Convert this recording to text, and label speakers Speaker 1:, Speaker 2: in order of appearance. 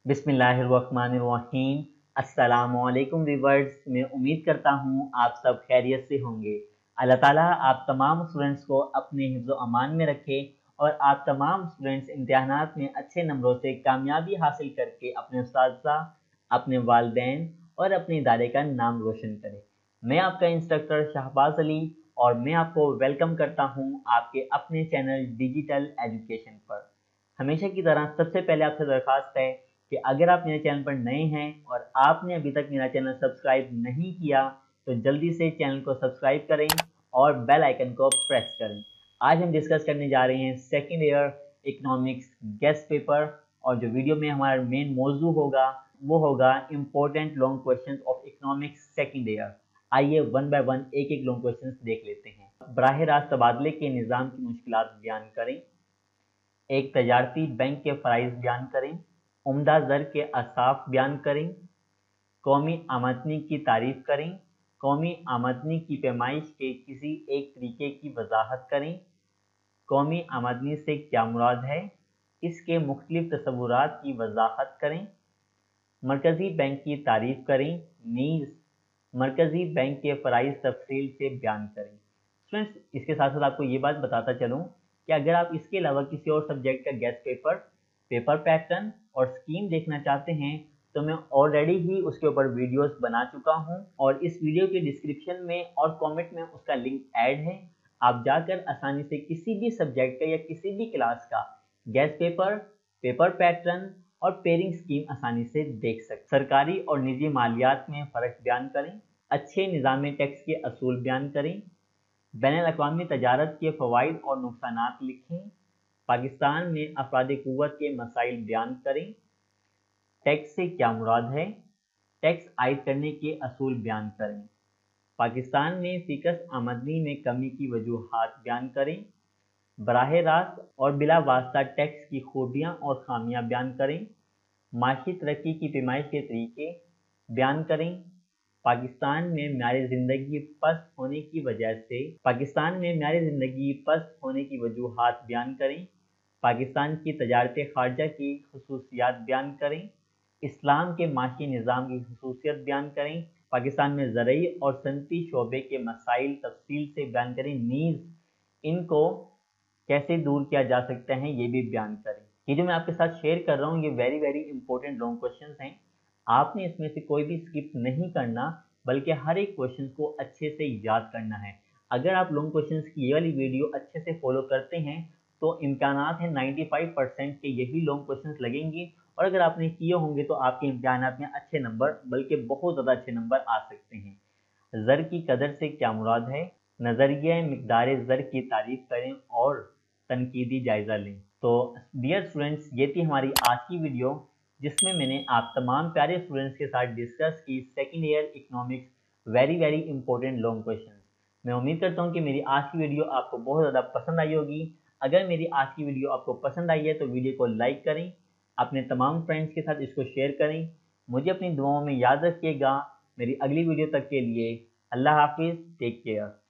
Speaker 1: बिस्मिल्लाहिर्रहमानिर्रहीम। अस्सलामुअलैकुम व्यूअर्स, मैं उम्मीद करता हूँ आप सब खैरियत से होंगे। अल्लाह ताला आप तमाम स्टूडेंट्स को अपने हिफ्ज़ अमान में रखे और आप तमाम स्टूडेंट्स इम्तिहानात में अच्छे नंबरों से कामयाबी हासिल करके अपने उस्ताज़ा, अपने वालिदैन और अपने इदारे का नाम रोशन करें। मैं आपका इंस्ट्रक्टर शहबाज अली और मैं आपको वेलकम करता हूँ आपके अपने चैनल डिजिटल एजुकेशन पर। हमेशा की तरह सबसे पहले आपसे दरख्वास्त है कि अगर आप मेरे चैनल पर नए हैं और आपने अभी तक मेरा चैनल सब्सक्राइब नहीं किया तो जल्दी से चैनल को सब्सक्राइब करें और बेल आइकन को प्रेस करें। आज हम डिस्कस करने जा रहे हैं second year economics guess paper और जो वीडियो में हमारा मेन मौजू होगा वो होगा important long question of economics second year. आइए वन बाय वन एक एक लॉन्ग क्वेश्चन देख लेते हैं। बराह रास्त तबादले के निज़ाम की मुश्किलात बयान करें, एक तजारती बैंक के फ़राइज़ बयान करें, उम्दा ज़र के असाफ बयान करें, कौमी आमदनी की तारीफ़ करें, कौमी आमदनी की पैमाइश के किसी एक तरीके की वजाहत करें, कौमी आमदनी से क्या मुराद है, इसके मुख्तलिफ तस्वुरात की वजाहत करें, मरकज़ी बैंक की तारीफ़ करें, नीज़ मरकज़ी बैंक के फ़राइज़ तफसील से बयान करें। स्टूडेंट्स, इसके साथ साथ आपको ये बात बताता चलूँ कि अगर आप इसके अलावा किसी और सब्जेक्ट का गेस्ट पेपर, पेपर पैटर्न और स्कीम देखना चाहते हैं तो मैं ऑलरेडी ही उसके ऊपर वीडियोस बना चुका हूं और इस वीडियो के डिस्क्रिप्शन में और कमेंट में उसका लिंक ऐड है। आप जाकर आसानी से किसी भी सब्जेक्ट का या किसी भी क्लास का गेस्ट पेपर, पेपर पैटर्न और पेयरिंग स्कीम आसानी से देख सकते। सरकारी और निजी मालियात में फ़र्क बयान करें, अच्छे निज़ाम टैक्स के असूल बयान करें, बैनुल-अक़वामी तजारत के फ़वाइद और नुक़सानात लिखें, पाकिस्तान में अफ़राद क़ुव्वत के मसाइल बयान करें, टैक्स से क्या मुराद है, टैक्स आयद करने के असूल बयान करें, पाकिस्तान में फ़िक्स आमदनी में कमी की वजूहात बयान करें, बराह रास्त और बिला वास्ता टैक्स की खूबियाँ और खामियाँ बयान करें, माशी तरक्की की पैमाइश के तरीके बयान करें, पाकिस्तान में म्यार ज़िंदगी पस्त होने की वजूहात बयान करें, पाकिस्तान की तजारत ख़ारजा की खसूसियात बयान करें, इस्लाम के माशी निज़ाम की खसूसियत बयान करें, पाकिस्तान में ज़रई और सनती शोबे के मसाइल तफसील से बयान करें, नीज़ इनको कैसे दूर किया जा सकता है ये भी बयान करें। ये जो मैं आपके साथ शेयर कर रहा हूँ ये वेरी इंपॉर्टेंट लॉन्ग क्वेश्चंस हैं। आपने इसमें से कोई भी स्किप नहीं करना बल्कि हर एक क्वेश्चन को अच्छे से याद करना है। अगर आप लॉन्ग क्वेश्चंस की ये वाली वीडियो अच्छे से फॉलो करते हैं तो इम्कानात है 95% के यही लॉन्ग क्वेश्चंस लगेंगे और अगर आपने किए होंगे तो आपके इम्तिहानात में अच्छे नंबर बल्कि बहुत ज़्यादा अच्छे नंबर आ सकते हैं। ज़र की कदर से क्या मुराद है, नज़रिया मिक़दार ज़र की तारीफ़ करें और तनकीदी जायज़ा लें। तो डियर स्टूडेंट्स, ये थी हमारी आज की वीडियो जिसमें मैंने आप तमाम प्यारे स्टूडेंट्स के साथ डिस्कस की second year economics very important long question. मैं उम्मीद करता हूँ कि मेरी आज की वीडियो आपको बहुत ज़्यादा पसंद आई होगी। अगर मेरी आज की वीडियो आपको पसंद आई है तो वीडियो को लाइक करें, अपने तमाम फ्रेंड्स के साथ इसको शेयर करें। मुझे अपनी दुआओं में याद रखिएगा। मेरी अगली वीडियो तक के लिए अल्लाह हाफिज़, टेक केयर।